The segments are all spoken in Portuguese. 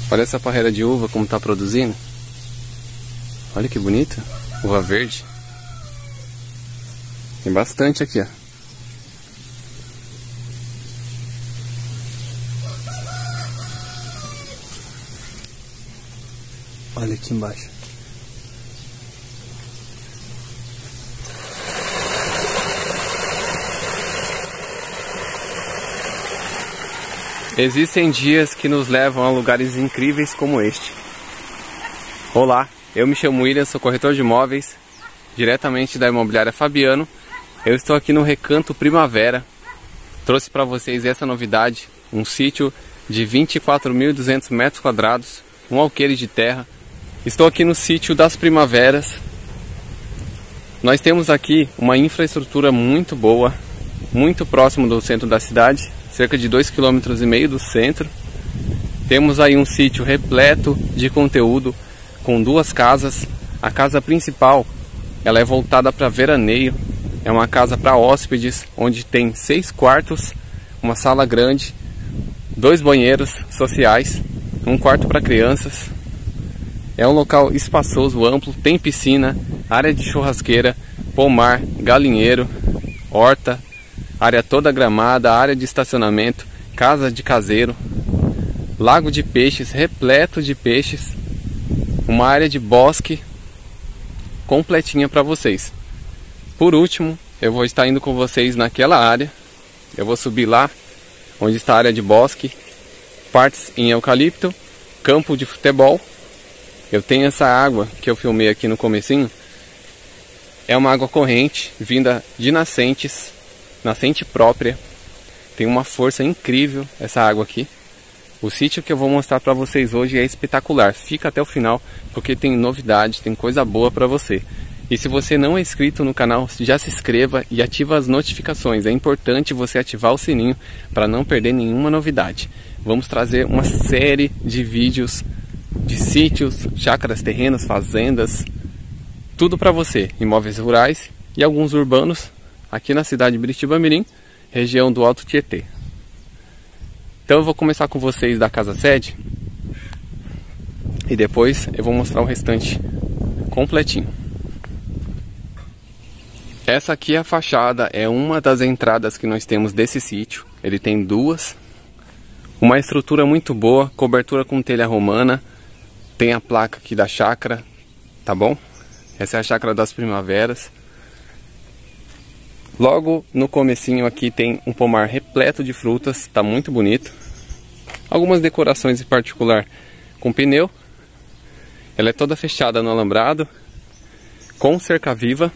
Olha essa parreira de uva como tá produzindo. Olha que bonita, uva verde. Tem bastante aqui, ó. Olha aqui embaixo. Existem dias que nos levam a lugares incríveis como este. Olá, eu me chamo William, sou corretor de imóveis, diretamente da imobiliária Fabiano. Eu estou aqui no Recanto Primavera. Trouxe para vocês essa novidade, um sítio de 24.200 metros quadrados, um alqueire de terra. Estou aqui no sítio das Primaveras. Nós temos aqui uma infraestrutura muito boa, muito próximo do centro da cidade, cerca de 2,5 km do centro. Temos aí um sítio repleto de conteúdo, com duas casas. A casa principal, ela é voltada para veraneio. É uma casa para hóspedes, onde tem 6 quartos, uma sala grande, 2 banheiros sociais, um quarto para crianças. É um local espaçoso, amplo, tem piscina, área de churrasqueira, pomar, galinheiro, horta, área toda gramada, área de estacionamento, casa de caseiro, lago de peixes, repleto de peixes, uma área de bosque completinha para vocês. Por último, eu vou estar indo com vocês naquela área. Eu vou subir lá, onde está a área de bosque, partes em eucalipto, campo de futebol. Eu tenho essa água que eu filmei aqui no comecinho. É uma água corrente, vinda de nascentes, nascente própria. Tem uma força incrível essa água aqui. O sítio que eu vou mostrar para vocês hoje é espetacular. Fica até o final, porque tem novidade, tem coisa boa para você. E se você não é inscrito no canal, já se inscreva e ativa as notificações. É importante você ativar o sininho para não perder nenhuma novidade. Vamos trazer uma série de vídeos de sítios, chácaras, terrenos, fazendas, tudo para você. Imóveis rurais e alguns urbanos aqui na cidade de Biritibamirim, região do Alto Tietê. Então eu vou começar com vocês da casa sede e depois eu vou mostrar o restante completinho. Essa aqui é a fachada, é uma das entradas que nós temos desse sítio. Ele tem duas, uma estrutura muito boa, cobertura com telha romana, tem a placa aqui da chácara, tá bom? Essa é a chácara das Primaveras. Logo no comecinho aqui tem um pomar repleto de frutas, tá muito bonito. Algumas decorações em particular com pneu. Ela é toda fechada no alambrado, com cerca viva.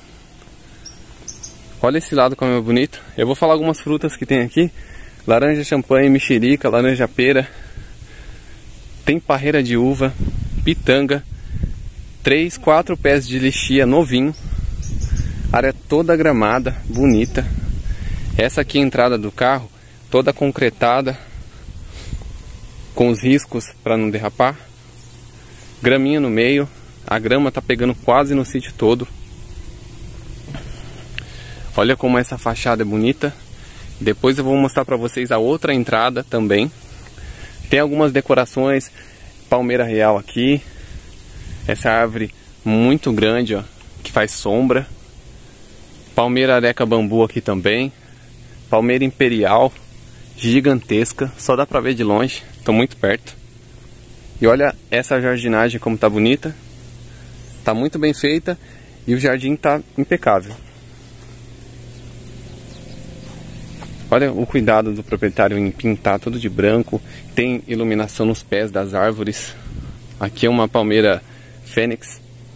Olha esse lado como é bonito. Eu vou falar algumas frutas que tem aqui. Laranja champanhe, mexerica, laranja pera. Tem parreira de uva, pitanga. 3, 4 pés de lixia novinho. Área toda gramada, bonita. Essa aqui é a entrada do carro, toda concretada, com os riscos para não derrapar. Graminha no meio, a grama tá pegando quase no sítio todo. Olha como essa fachada é bonita. Depois eu vou mostrar para vocês a outra entrada também. Tem algumas decorações, palmeira real aqui. Essa árvore muito grande, ó, que faz sombra. Palmeira areca bambu aqui também. Palmeira imperial, gigantesca, só dá pra ver de longe, tô muito perto. E olha essa jardinagem como tá bonita. Tá muito bem feita e o jardim tá impecável. Olha o cuidado do proprietário em pintar tudo de branco. Tem iluminação nos pés das árvores. Aqui é uma palmeira fênix.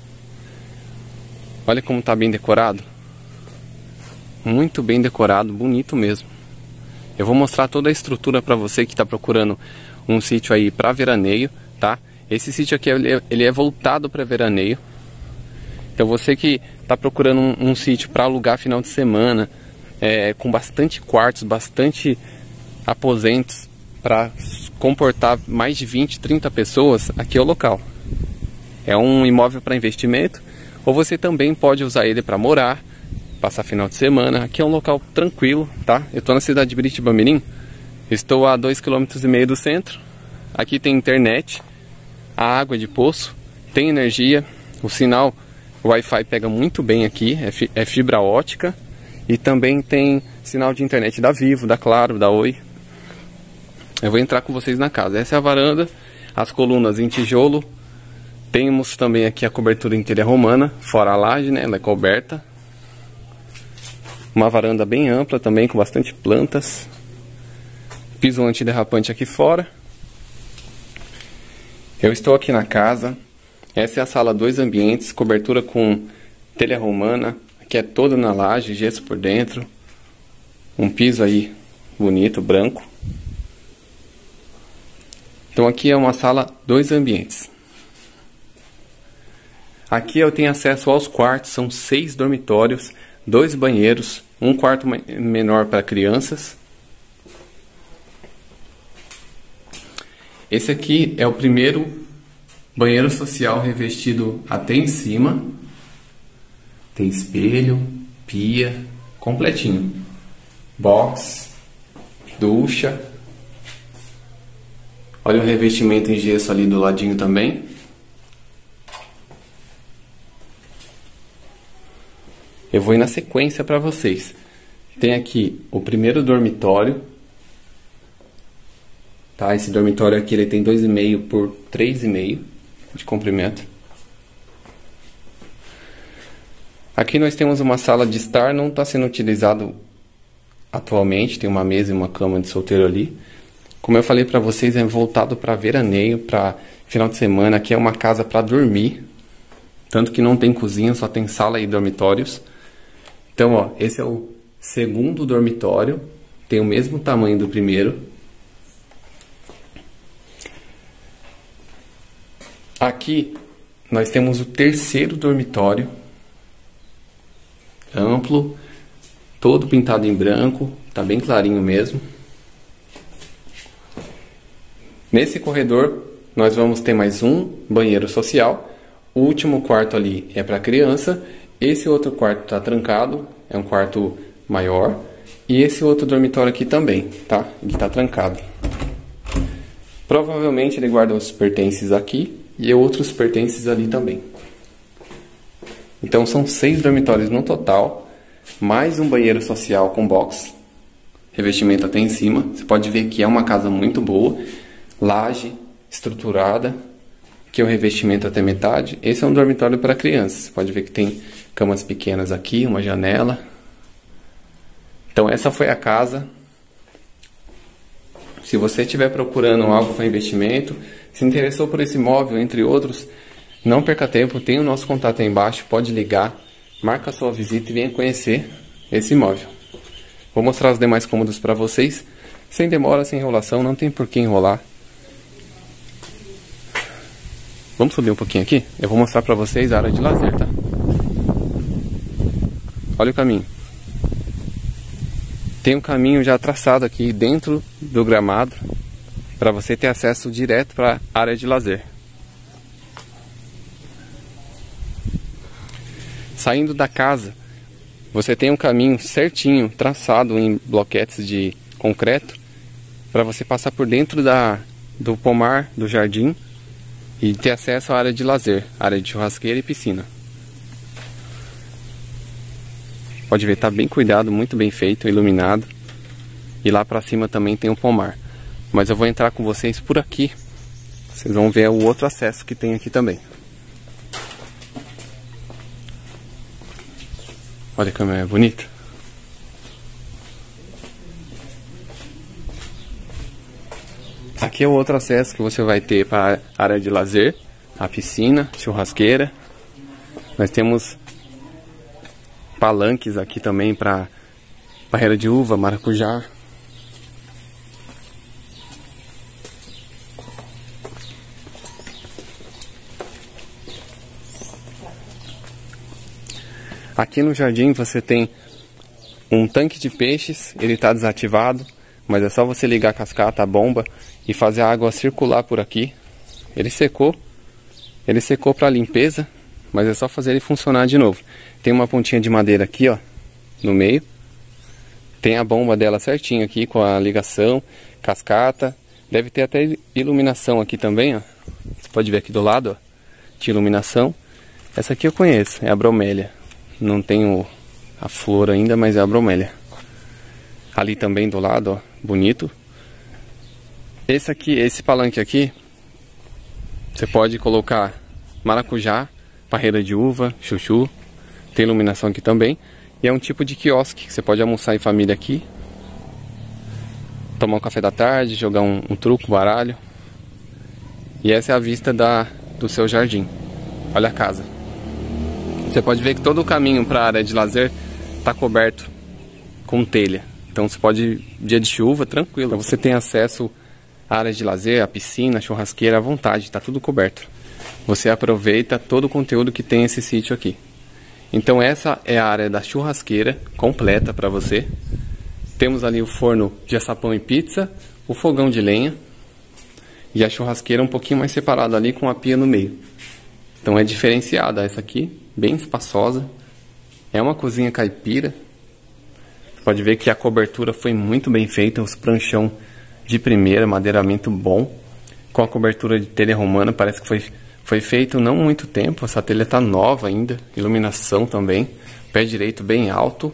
Olha como tá bem decorado. Muito bem decorado, bonito mesmo. Eu vou mostrar toda a estrutura para você que está procurando um sítio aí para veraneio, tá? Esse sítio aqui ele é voltado para veraneio. Então você que está procurando um sítio para alugar final de semana, com bastante quartos, bastante aposentos para comportar mais de 20, 30 pessoas, aqui é o local. É um imóvel para investimento, ou você também pode usar ele para morar, passar final de semana. Aqui é um local tranquilo, tá? Eu estou na cidade de Biritibamirim, estou a 2,5 km do centro, Aqui tem internet, a água é de poço, tem energia, o sinal Wi-Fi pega muito bem aqui, é fibra ótica. E também tem sinal de internet da Vivo, da Claro, da Oi. Eu vou entrar com vocês na casa. Essa é a varanda, as colunas em tijolo. Temos também aqui a cobertura em telha romana, fora a laje, né? Ela é coberta. Uma varanda bem ampla também, com bastante plantas. Piso antiderrapante aqui fora. Eu estou aqui na casa. Essa é a sala 2 ambientes, cobertura com telha romana. Aqui é toda na laje, gesso por dentro. Um piso aí bonito, branco. Então aqui é uma sala 2 ambientes. Aqui eu tenho acesso aos quartos, são 6 dormitórios, 2 banheiros, um quarto menor para crianças. Esse aqui é o primeiro banheiro social revestido até em cima. Tem espelho, pia, completinho. Box, ducha. Olha o revestimento em gesso ali do ladinho também. Eu vou ir na sequência para vocês. Tem aqui o primeiro dormitório. Tá? Esse dormitório aqui ele tem 2,5 por 3,5 de comprimento. Aqui nós temos uma sala de estar, não está sendo utilizado atualmente, tem uma mesa e uma cama de solteiro ali. Como eu falei para vocês, é voltado para veraneio, para final de semana. Aqui é uma casa para dormir, tanto que não tem cozinha, só tem sala e dormitórios. Então, ó, esse é o segundo dormitório, tem o mesmo tamanho do primeiro. Aqui nós temos o terceiro dormitório. Amplo, todo pintado em branco, tá bem clarinho mesmo. Nesse corredor nós vamos ter mais um banheiro social. O último quarto ali é para criança. Esse outro quarto tá trancado, é um quarto maior. E esse outro dormitório aqui também, tá? Ele tá trancado. Provavelmente ele guarda os pertences aqui e outros pertences ali também. Então são 6 dormitórios no total, mais um banheiro social com box, revestimento até em cima. Você pode ver que é uma casa muito boa, laje estruturada, que é o revestimento até metade. Esse é um dormitório para crianças, você pode ver que tem camas pequenas aqui, uma janela. Então essa foi a casa. Se você estiver procurando algo para investimento, se interessou por esse imóvel, entre outros, não perca tempo, tem o nosso contato aí embaixo, pode ligar, marca a sua visita e venha conhecer esse imóvel. Vou mostrar os demais cômodos para vocês, sem demora, sem enrolação, não tem por que enrolar. Vamos subir um pouquinho aqui? Eu vou mostrar para vocês a área de lazer, tá? Olha o caminho. Tem um caminho já traçado aqui dentro do gramado, para você ter acesso direto para a área de lazer. Saindo da casa, você tem um caminho certinho, traçado em bloquetes de concreto, para você passar por dentro do pomar, do jardim, e ter acesso à área de lazer, área de churrasqueira e piscina. Pode ver, tá bem cuidado, muito bem feito, iluminado. E lá para cima também tem um pomar. Mas eu vou entrar com vocês por aqui. Vocês vão ver o outro acesso que tem aqui também. Olha como é bonito. Aqui é o outro acesso que você vai ter para a área de lazer, a piscina, churrasqueira. Nós temos palanques aqui também para barreira de uva, maracujá. Aqui no jardim você tem um tanque de peixes, ele está desativado, mas é só você ligar a cascata, a bomba e fazer a água circular por aqui. Ele secou para limpeza, mas é só fazer ele funcionar de novo. Tem uma pontinha de madeira aqui, ó, no meio. Tem a bomba dela certinho aqui com a ligação, cascata, Deve ter até iluminação aqui também, ó. Você pode ver aqui do lado, ó. De iluminação. Essa aqui eu conheço, é a bromélia. Não tenho a flor ainda, mas é a bromélia. Ali também do lado, ó, bonito. Esse aqui, esse palanque aqui, você pode colocar maracujá, parreira de uva, chuchu. Tem iluminação aqui também. E é um tipo de quiosque, você pode almoçar em família aqui. Tomar um café da tarde, jogar um truco, baralho. E essa é a vista do seu jardim. Olha a casa. Você pode ver que todo o caminho para a área de lazer está coberto com telha. Então você pode, dia de chuva, tranquilo. Então você tem acesso à área de lazer, à piscina, à churrasqueira à vontade, está tudo coberto. Você aproveita todo o conteúdo que tem esse sítio aqui. Então essa é a área da churrasqueira completa para você. Temos ali o forno de açapão e pizza, o fogão de lenha e a churrasqueira um pouquinho mais separada ali com a pia no meio. Então é diferenciada essa aqui, bem espaçosa. É uma cozinha caipira. Pode ver que a cobertura foi muito bem feita, os pranchão de primeira, madeiramento bom, com a cobertura de telha romana. Parece que foi feito não muito tempo, essa telha está nova ainda, iluminação também, pé direito bem alto.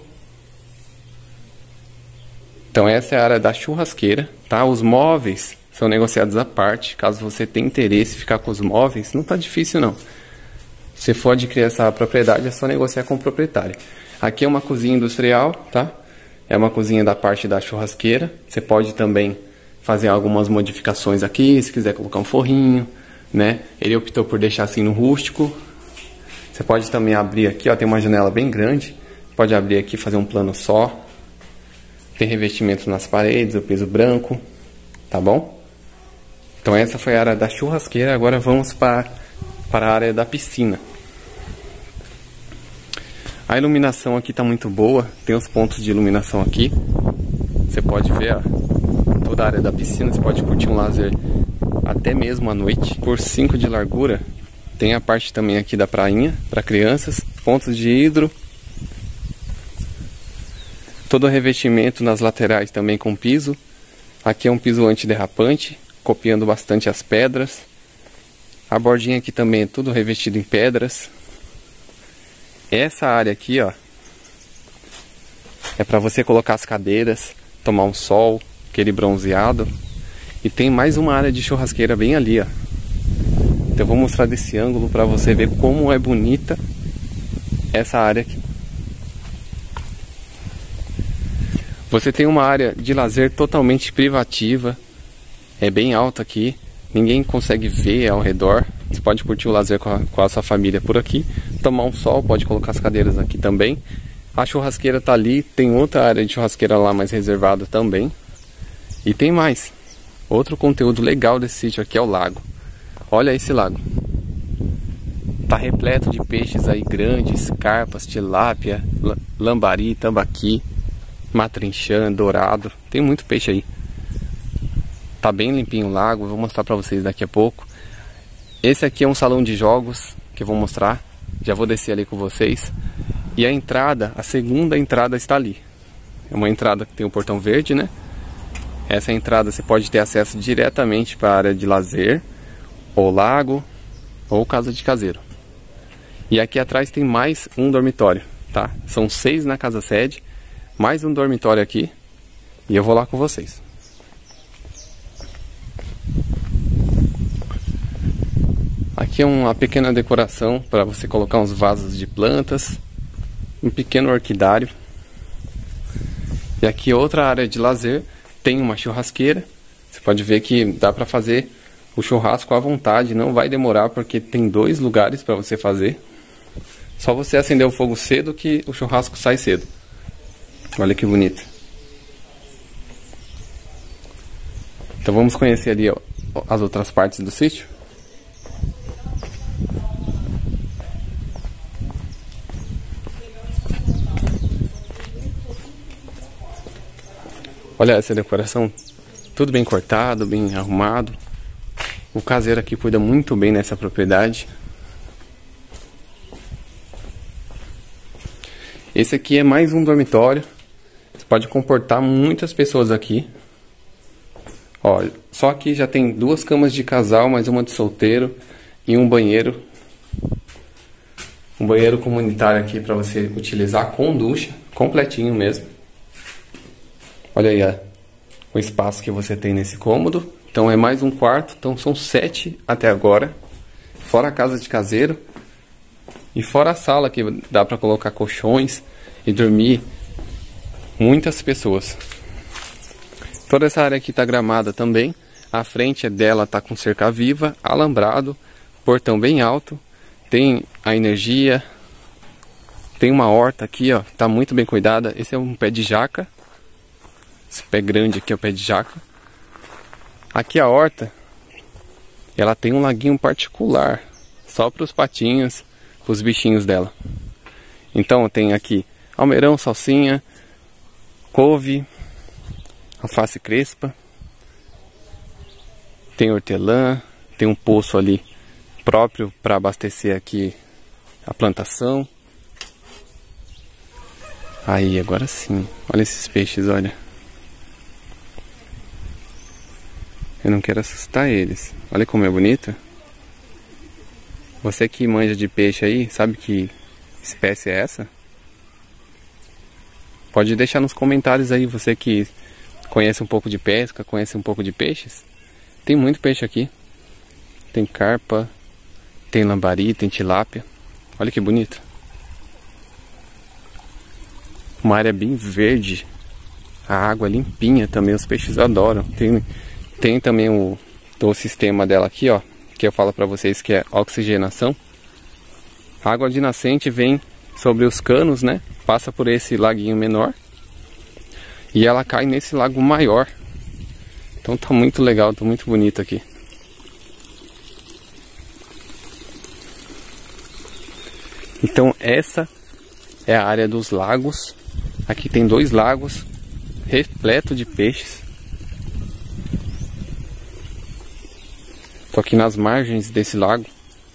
Então essa é a área da churrasqueira, tá? Os móveis são negociados à parte, caso você tenha interesse em ficar com os móveis, não tá difícil não. Se for adquirir essa propriedade, é só negociar com o proprietário. Aqui é uma cozinha industrial, tá? É uma cozinha da parte da churrasqueira. Você pode também fazer algumas modificações aqui, se quiser colocar um forrinho, né? Ele optou por deixar assim no rústico. Você pode também abrir aqui, ó, tem uma janela bem grande. Pode abrir aqui e fazer um plano só. Tem revestimento nas paredes, o piso branco, tá bom? Então essa foi a área da churrasqueira. Agora vamos para a área da piscina. A iluminação aqui está muito boa, tem os pontos de iluminação aqui. Você pode ver, ó, toda a área da piscina, você pode curtir um lazer até mesmo à noite. Por 5 de largura, tem a parte também aqui da prainha para crianças, pontos de hidro. Todo o revestimento nas laterais também com piso. Aqui é um piso antiderrapante, copiando bastante as pedras. A bordinha aqui também é tudo revestido em pedras. Essa área aqui, ó, é para você colocar as cadeiras, tomar um sol, aquele bronzeado. E tem mais uma área de churrasqueira bem ali, ó. Então eu vou mostrar desse ângulo para você ver como é bonita essa área aqui. Você tem uma área de lazer totalmente privativa. É bem alta aqui, ninguém consegue ver ao redor. Você pode curtir o lazer com a sua família por aqui, tomar um sol, pode colocar as cadeiras aqui também. A churrasqueira tá ali, tem outra área de churrasqueira lá mais reservada também. E tem mais. Outro conteúdo legal desse sítio aqui é o lago. Olha esse lago. Tá repleto de peixes aí grandes, carpas, tilápia, lambari, tambaqui, matrinchã, dourado. Tem muito peixe aí. Tá bem limpinho o lago, vou mostrar pra vocês daqui a pouco. Esse aqui é um salão de jogos que eu vou mostrar. Já vou descer ali com vocês. E a entrada, a segunda entrada está ali. É uma entrada que tem um portão verde, né? Essa entrada você pode ter acesso diretamente para a área de lazer, ou lago, ou casa de caseiro. E aqui atrás tem mais um dormitório, tá? São 6 na casa sede, mais um dormitório aqui. E eu vou lá com vocês. Aqui é uma pequena decoração para você colocar uns vasos de plantas, um pequeno orquidário. E aqui outra área de lazer, tem uma churrasqueira. Você pode ver que dá para fazer o churrasco à vontade, não vai demorar porque tem 2 lugares para você fazer. Só você acender o fogo cedo que o churrasco sai cedo. Olha que bonito. Então vamos conhecer ali, ó, as outras partes do sítio. Olha essa decoração, tudo bem cortado, bem arrumado. O caseiro aqui cuida muito bem nessa propriedade. Esse aqui é mais um dormitório. Você pode comportar muitas pessoas aqui. Ó, só aqui já tem 2 camas de casal, mais uma de solteiro e um banheiro. Um banheiro comunitário aqui para você utilizar com ducha, completinho mesmo. Olha aí, ó, o espaço que você tem nesse cômodo. Então é mais um quarto, então são 7 até agora. Fora a casa de caseiro. E fora a sala que dá para colocar colchões e dormir muitas pessoas. Toda essa área aqui está gramada também. A frente dela está com cerca viva, alambrado, portão bem alto. Tem a energia. Tem uma horta aqui, ó, tá muito bem cuidada. Esse é um pé de jaca. Esse pé grande aqui é o pé de jaca. Aqui a horta, ela tem um laguinho particular, só para os patinhos, para os bichinhos dela. Então tem aqui almeirão, salsinha, couve, alface crespa, tem hortelã, tem um poço ali próprio para abastecer aqui a plantação. Aí, agora sim, olha esses peixes, olha. Eu não quero assustar eles. Olha como é bonito. Você que manja de peixe aí, sabe que espécie é essa? Pode deixar nos comentários aí, você que conhece um pouco de pesca, conhece um pouco de peixes. Tem muito peixe aqui. Tem carpa, tem lambari, tem tilápia. Olha que bonito. Uma área bem verde. A água limpinha também, os peixes adoram. Tem também o sistema dela aqui, ó, que eu falo pra vocês que é oxigenação. A água de nascente vem sobre os canos, né? Passa por esse laguinho menor e ela cai nesse lago maior. Então tá muito legal, tá muito bonito aqui. Então essa é a área dos lagos. Aqui tem 2 lagos repleto de peixes. Tô aqui nas margens desse lago.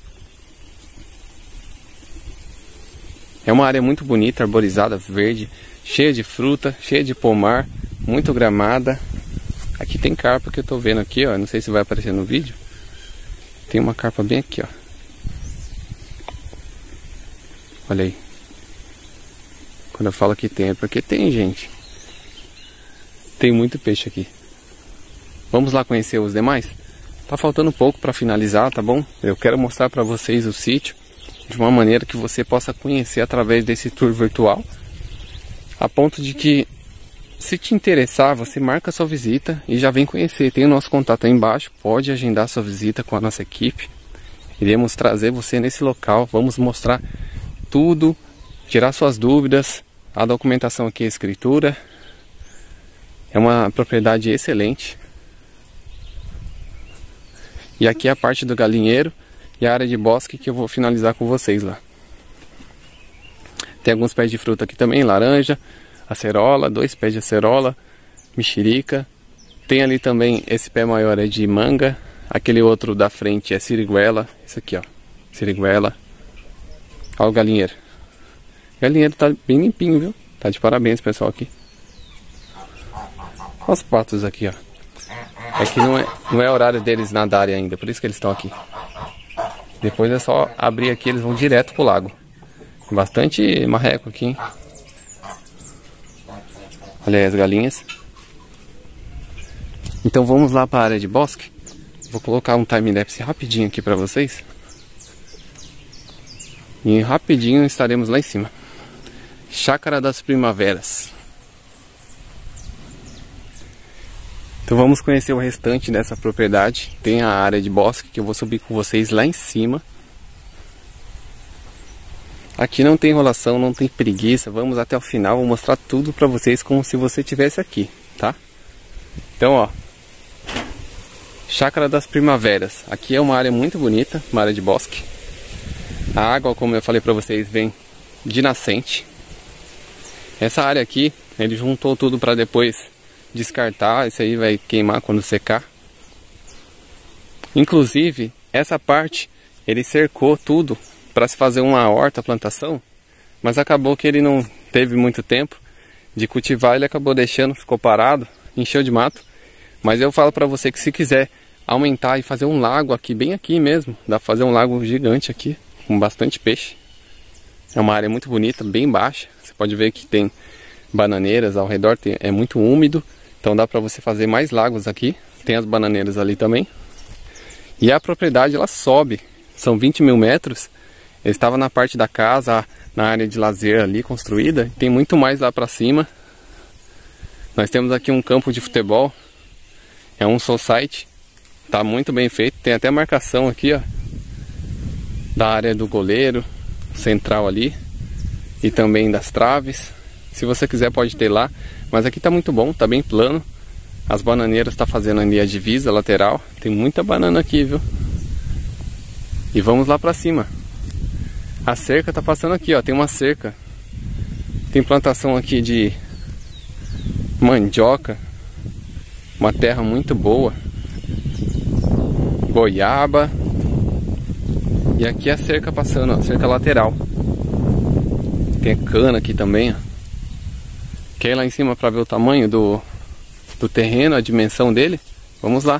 É uma área muito bonita, arborizada, verde, cheia de fruta, cheia de pomar, muito gramada. Aqui tem carpa que eu tô vendo aqui, ó. Não sei se vai aparecer no vídeo. Tem uma carpa bem aqui, ó. Olha aí. Quando eu falo que tem, é porque tem, gente. Tem muito peixe aqui. Vamos lá conhecer os demais? Tá faltando pouco para finalizar, tá bom? Eu quero mostrar para vocês o sítio de uma maneira que você possa conhecer através desse tour virtual, a ponto de que, se te interessar, você marca a sua visita e já vem conhecer. Tem o nosso contato aí embaixo, pode agendar sua visita com a nossa equipe. Iremos trazer você nesse local, vamos mostrar tudo, tirar suas dúvidas. A documentação aqui é escritura. É uma propriedade excelente. E aqui é a parte do galinheiro e a área de bosque que eu vou finalizar com vocês lá. Tem alguns pés de fruta aqui também, laranja, acerola, 2 pés de acerola, mexerica. Tem ali também, esse pé maior é de manga, aquele outro da frente é siriguela, esse aqui ó, siriguela. Olha o galinheiro. O galinheiro tá bem limpinho, viu? Tá de parabéns, pessoal, aqui. Olha os patos aqui, ó. É que não é horário deles nadarem ainda, por isso que eles estão aqui. Depois é só abrir aqui, eles vão direto pro lago. Bastante marreco aqui, hein? Olha aí as galinhas. Então vamos lá para a área de bosque. Vou colocar um time-lapse rapidinho aqui para vocês. E rapidinho estaremos lá em cima. Chácara das Primaveras. Então vamos conhecer o restante dessa propriedade. Tem a área de bosque que eu vou subir com vocês lá em cima. Aqui não tem enrolação, não tem preguiça. Vamos até o final, vou mostrar tudo pra vocês como se você estivesse aqui, tá? Então, ó, Chácara das Primaveras. Aqui é uma área muito bonita, uma área de bosque. A água, como eu falei pra vocês, vem de nascente. Essa área aqui, ele juntou tudo pra depois descartar. Isso aí vai queimar quando secar. Inclusive, essa parte, ele cercou tudo para se fazer uma horta, plantação, mas acabou que ele não teve muito tempo de cultivar, ele acabou deixando, ficou parado, encheu de mato, Mas eu falo pra você que se quiser aumentar e fazer um lago aqui, bem aqui mesmo, dá pra fazer um lago gigante aqui, com bastante peixe. É uma área muito bonita, bem baixa. Você pode ver que tem bananeiras ao redor, é muito úmido. Então dá pra você fazer mais lagos aqui. Tem as bananeiras ali também. E a propriedade ela sobe, são 20 mil metros. Eu estava na parte da casa, na área de lazer ali construída. Tem muito mais lá pra cima. Nós temos aqui um campo de futebol. É um society. Tá muito bem feito. Tem até marcação aqui, ó, da área do goleiro central ali. E também das traves. Se você quiser pode ter lá. Mas aqui tá muito bom, tá bem plano. As bananeiras tá fazendo ali a divisa lateral. Tem muita banana aqui, viu? E vamos lá pra cima. A cerca tá passando aqui, ó. Tem uma cerca. Tem plantação aqui de mandioca. Uma terra muito boa. Goiaba. E aqui a cerca passando, ó. Cerca lateral. Tem cana aqui também, ó. Quer ir lá em cima pra ver o tamanho do terreno, a dimensão dele? Vamos lá.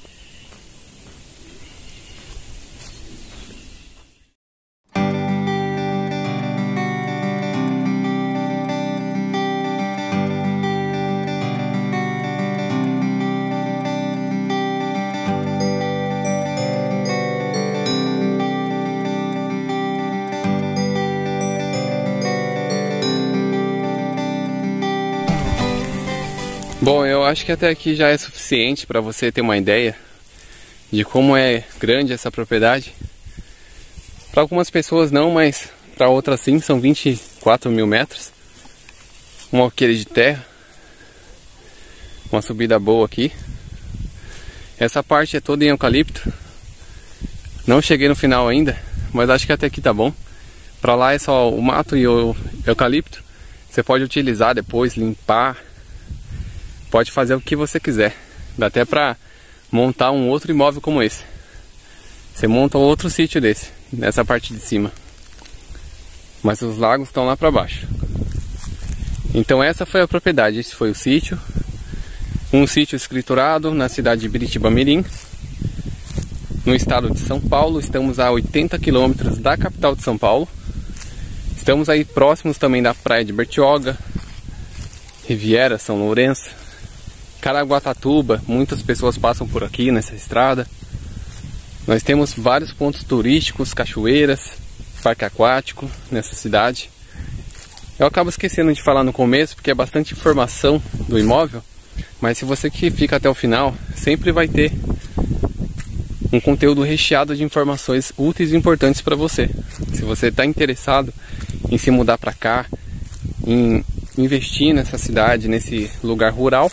Bom, eu acho que até aqui já é suficiente para você ter uma ideia de como é grande essa propriedade. Para algumas pessoas não, mas para outras sim, são 24 mil metros. Um alqueire de terra. Uma subida boa aqui. Essa parte é toda em eucalipto. Não cheguei no final ainda, mas acho que até aqui tá bom. Para lá é só o mato e o eucalipto. Você pode utilizar depois, limpar. Pode fazer o que você quiser. Dá até pra montar um outro imóvel como esse. Você monta outro sítio desse, nessa parte de cima. Mas os lagos estão lá pra baixo. Então essa foi a propriedade, esse foi o sítio. Um sítio escriturado na cidade de Biritibamirim, no estado de São Paulo. Estamos a 80 quilômetros da capital de São Paulo. Estamos aí próximos também da praia de Bertioga, Riviera, São Lourenço, Caraguatatuba. Muitas pessoas passam por aqui nessa estrada. Nós temos vários pontos turísticos, cachoeiras, parque aquático nessa cidade. Eu acabo esquecendo de falar no começo porque é bastante informação do imóvel, mas se você que fica até o final, sempre vai ter um conteúdo recheado de informações úteis e importantes para você. Se você está interessado em se mudar para cá, em investir nessa cidade, nesse lugar rural,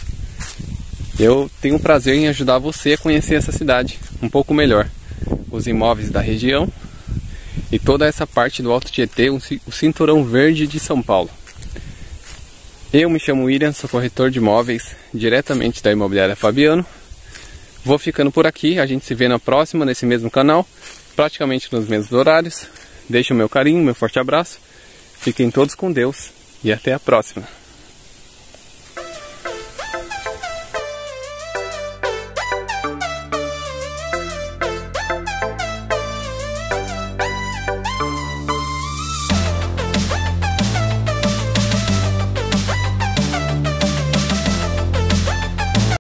eu tenho o prazer em ajudar você a conhecer essa cidade um pouco melhor. Os imóveis da região e toda essa parte do Alto Tietê, o cinturão verde de São Paulo. Eu me chamo William, sou corretor de imóveis diretamente da Imobiliária Fabiano. Vou ficando por aqui, a gente se vê na próxima, nesse mesmo canal, praticamente nos mesmos horários. Deixo o meu carinho, meu forte abraço. Fiquem todos com Deus e até a próxima.